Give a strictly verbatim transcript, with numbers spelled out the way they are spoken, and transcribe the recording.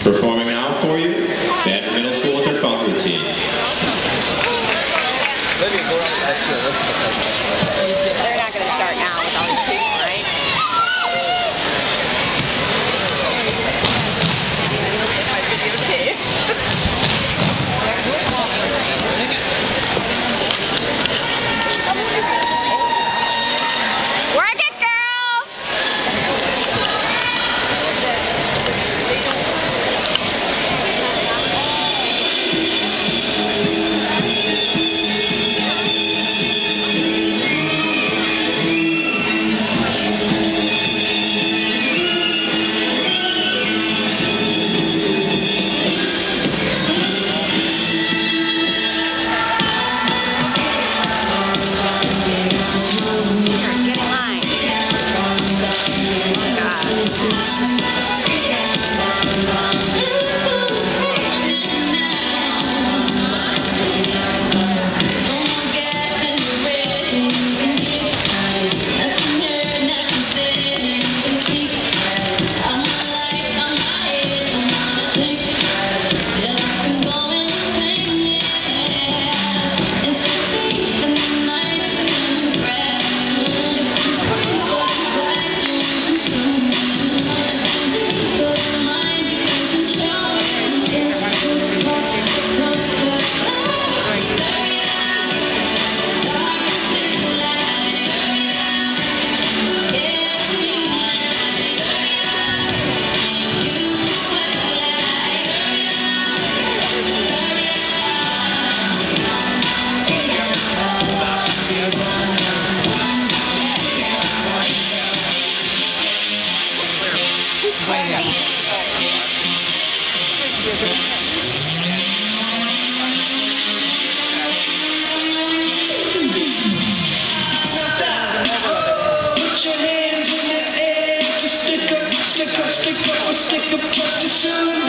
Performing now for you, Badger Middle School with their funk routine. They're not going to start now with all these people, right? My videotape. Work it, girls! Put your hands in the air to stick up, stick up, stick up, or stick up, just to shoot.